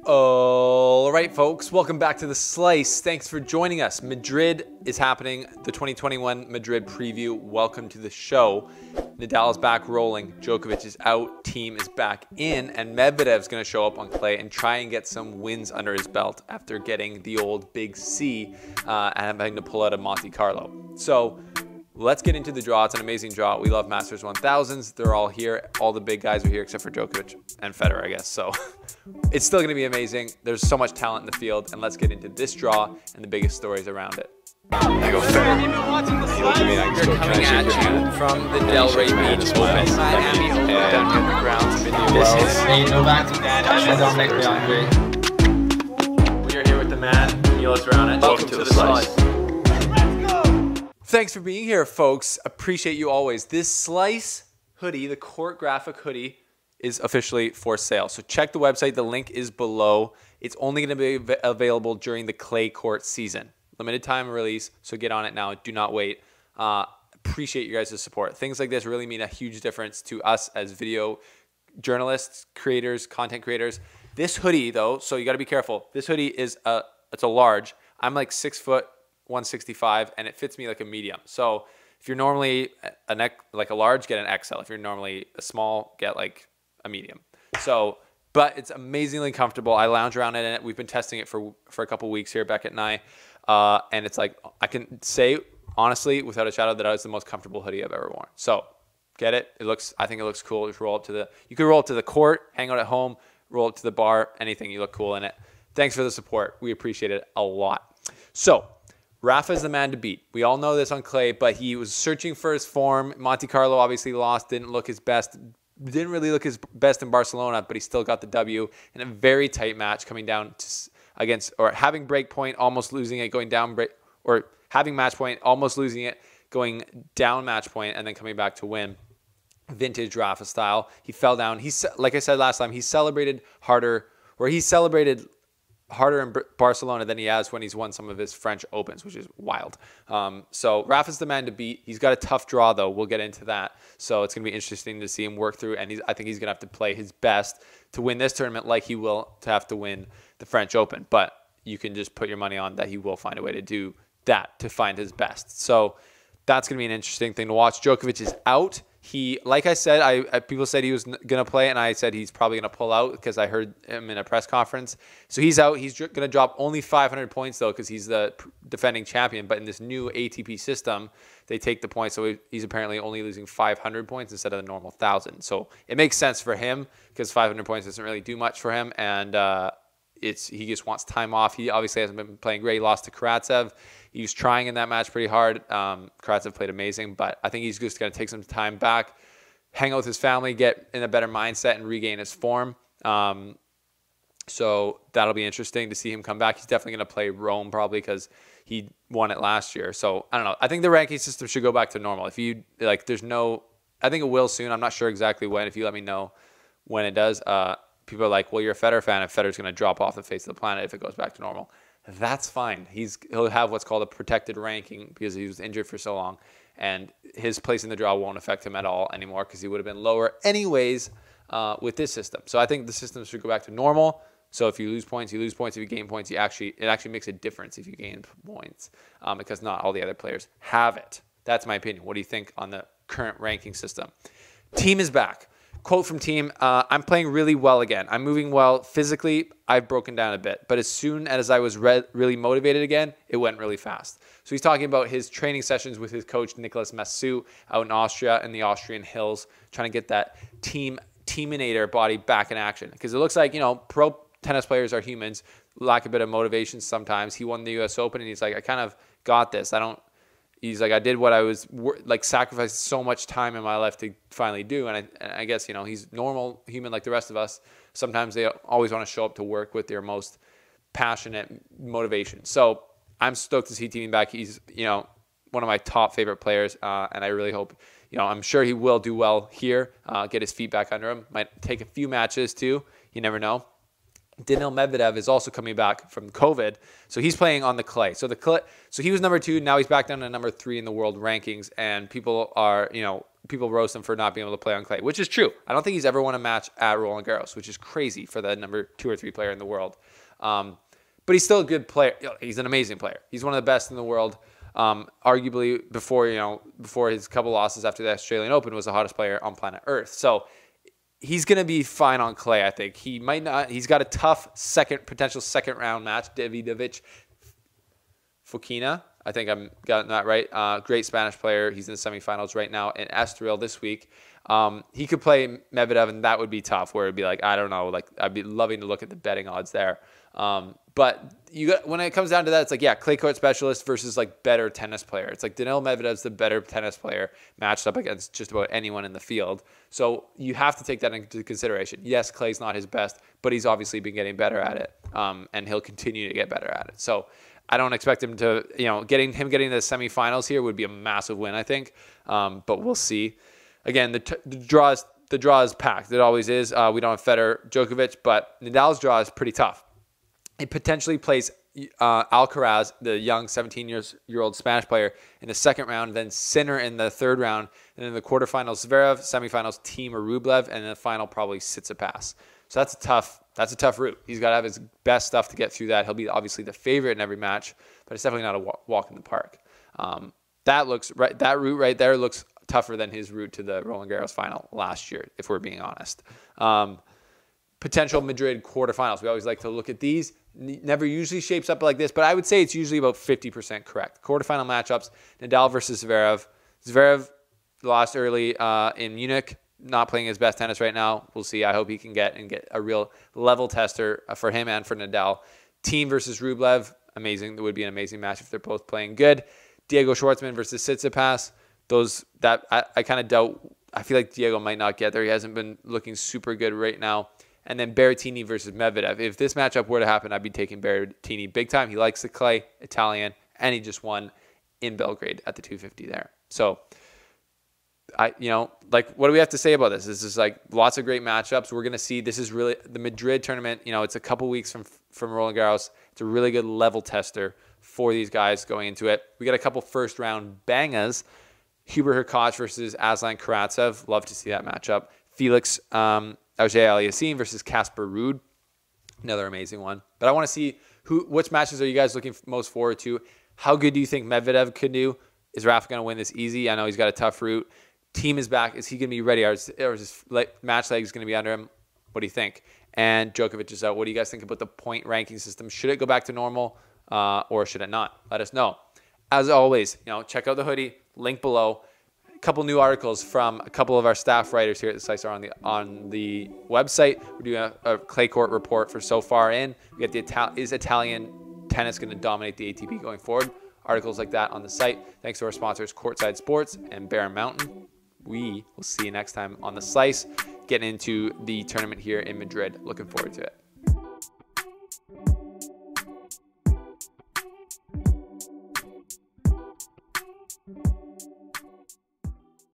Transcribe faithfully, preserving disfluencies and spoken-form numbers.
All right, folks, welcome back to The Slice. Thanks for joining us. Madrid is happening, the twenty twenty-one Madrid preview. Welcome to the show. Nadal is back rolling. Djokovic is out. Thiem is back in. And Medvedev's going to show up on clay and try and get some wins under his belt after getting the old big C uh, and having to pull out of Monte Carlo. So let's get into the draw. It's an amazing draw. We love Masters one thousands. They're all here. All the big guys are here except for Djokovic and Federer, I guess. So it's still going to be amazing. There's so much talent in the field. And let's get into this draw and the biggest stories around it. I go Federer. You look at me, I can still Coming at you from the Delray Beach Open. Miami Open. Down on the grounds. This is Hey, Novak and Dominic Leandre. We are here with the man, Milos Raonic. Welcome to the Slice. Thanks for being here, folks. Appreciate you always. This Slice hoodie, the Court Graphic hoodie, is officially for sale. So check the website. The link is below. It's only going to be av- available during the clay court season. Limited time release, so get on it now. Do not wait. Uh, appreciate you guys' support. Things like this really mean a huge difference to us as video journalists, creators, content creators. This hoodie, though, so you got to be careful. This hoodie is a it's a large. I'm like six foot, one sixty-five, and it fits me like a medium. So if you're normally a neck like a large, get an X L. If you're normally a small, get like a medium. So, but it's amazingly comfortable. I lounge around in it. We've been testing it for for a couple weeks here, Beckett and I. Uh, and it's like, I can say, honestly, without a shadow, that it's the most comfortable hoodie I've ever worn. So, get it. It looks, I think it looks cool. Just roll up to the, you can roll up to the court, hang out at home, roll up to the bar, anything. You look cool in it. Thanks for the support. We appreciate it a lot. So, Rafa's the man to beat. We all know this on clay, but he was searching for his form. Monte Carlo obviously lost, didn't look his best. Didn't really look his best in Barcelona, but he still got the W in a very tight match coming down to against or having break point, almost losing it, going down break, or having match point, almost losing it, going down match point, and then coming back to win. Vintage Rafa style. He fell down. He's like I said last time, he celebrated harder, or he celebrated harder in Barcelona than he has when he's won some of his French Opens, which is wild. Um, so Rafa's the man to beat. He's got a tough draw, though. We'll get into that. So it's going to be interesting to see him work through, and he's, I think he's going to have to play his best to win this tournament like he will to have to win the French Open. But you can just put your money on that he will find a way to do that, to find his best. So that's going to be an interesting thing to watch. Djokovic is out. He, like I said, I, I people said he was going to play, and I said he's probably going to pull out because I heard him in a press conference. So he's out. He's going to drop only five hundred points, though, because he's the defending champion. But in this new A T P system, they take the points. So he's apparently only losing five hundred points instead of the normal one thousand. So it makes sense for him because five hundred points doesn't really do much for him. And uh, it's he just wants time off. He obviously hasn't been playing great. He lost to Karatsev. He was trying in that match pretty hard. Um, Karatsev played amazing, but I think he's just going to take some time back, hang out with his family, get in a better mindset, and regain his form. Um, so that'll be interesting to see him come back. He's definitely going to play Rome probably because he won it last year. So I don't know. I think the ranking system should go back to normal. If you like, there's no. I think it will soon. I'm not sure exactly when. If you let me know when it does. Uh, people are like, well, you're a Federer fan, and Federer's going to drop off the face of the planet if it goes back to normal. That's fine. He's he'll have what's called a protected ranking because he was injured for so long, and his place in the draw won't affect him at all anymore because he would have been lower anyways uh, with this system. So I think the system should go back to normal. So if you lose points, you lose points. If you gain points, you actually it actually makes a difference if you gain points um, because not all the other players have it. That's my opinion. What do you think on the current ranking system? Thiem is back. Quote from Thiem, uh, I'm playing really well again. I'm moving well. Physically, I've broken down a bit. But as soon as I was re- really motivated again, it went really fast. So he's talking about his training sessions with his coach, Nicolas Massu, out in Austria in the Austrian hills, trying to get that team, teaminator body back in action. Because it looks like, you know, pro tennis players are humans, lack a bit of motivation sometimes. He won the U S Open, and he's like, I kind of got this. I don't. He's like, I did what I was, like, sacrificed so much time in my life to finally do. And I, and I guess, you know, he's normal human like the rest of us. Sometimes they always want to show up to work with their most passionate motivation. So I'm stoked to see Thiem back. He's, you know, one of my top favorite players. Uh, and I really hope, you know, I'm sure he will do well here, uh, get his feet back under him. Might take a few matches too. You never know. Daniil Medvedev is also coming back from COVID, so he's playing on the clay. So the clay, so he was number two. Now he's back down to number three in the world rankings, and people are, you know, people roast him for not being able to play on clay, which is true. I don't think he's ever won a match at Roland Garros, which is crazy for the number two or three player in the world. Um, but he's still a good player. He's an amazing player. He's one of the best in the world. Um, arguably, before you know, before his couple losses after the Australian Open, was the hottest player on planet Earth. So he's going to be fine on clay, I think. He might not. He's got a tough second, potential second round match. Davidovich Fokina. I think I'm got that right. Uh, great Spanish player. He's in the semifinals right now in Estoril this week. Um, he could play Medvedev, and that would be tough. Where it'd be like, I don't know, like I'd be loving to look at the betting odds there. Um, but you got, when it comes down to that, it's like, yeah, clay court specialist versus like better tennis player. It's like Daniil Medvedev's the better tennis player matched up against just about anyone in the field. So you have to take that into consideration. Yes, clay's not his best, but he's obviously been getting better at it, um, and he'll continue to get better at it. So I don't expect him to, you know, getting him getting to the semifinals here would be a massive win, I think. Um, but we'll see. Again, the, t- the draw is the draw is packed. It always is. Uh, we don't have Federer, Djokovic, but Nadal's draw is pretty tough. It potentially plays uh, Alcaraz, the young seventeen-year-old Spanish player, in the second round, then Sinner in the third round, and in the quarterfinals, Zverev, semifinals, Thiem or Rublev, and in the final, probably Tsitsipas. So that's a tough that's a tough route. He's got to have his best stuff to get through that. He'll be obviously the favorite in every match, but it's definitely not a walk in the park. Um, that looks right. That route right there looks tougher than his route to the Roland Garros final last year, if we're being honest. Um, potential Madrid quarterfinals. We always like to look at these. Never usually shapes up like this, but I would say it's usually about fifty percent correct. Quarterfinal matchups, Nadal versus Zverev. Zverev lost early uh, in Munich, not playing his best tennis right now. We'll see. I hope he can get and get a real level tester for him and for Nadal. Thiem versus Rublev, amazing. That would be an amazing match if they're both playing good. Diego Schwartzman versus Tsitsipas. Those that I, I kind of doubt. I feel like Diego might not get there. He hasn't been looking super good right now. And then Berrettini versus Medvedev. If this matchup were to happen, I'd be taking Berrettini big time. He likes the clay, Italian, and he just won in Belgrade at the two fifty there. So, I, you know, like, what do we have to say about this? This is like lots of great matchups. We're going to see, this is really, the Madrid tournament, you know, it's a couple weeks from, from Roland Garros. It's a really good level tester for these guys going into it. We got a couple first round bangers. Hubert Hurkacz versus Aslan Karatsev. Love to see that matchup. Felix, um, Auger-Aliassime versus Casper Ruud, another amazing one. But I want to see who, which matches are you guys looking most forward to? How good do you think Medvedev could do? Is Rafa going to win this easy? I know he's got a tough route. Thiem is back. Is he going to be ready? Or is, or is his match legs going to be under him? What do you think? And Djokovic is out. What do you guys think about the point ranking system? Should it go back to normal uh, or should it not? Let us know. As always, you know, check out the hoodie. Link below. Couple new articles from a couple of our staff writers here at the Slice are on the on the website. We're doing a, a clay court report for so far in. We got the Ital- is Italian tennis going to dominate the A T P going forward? Articles like that on the site. Thanks to our sponsors, Courtside Sports and Bear Mountain. We will see you next time on the Slice, getting into the tournament here in Madrid. Looking forward to it.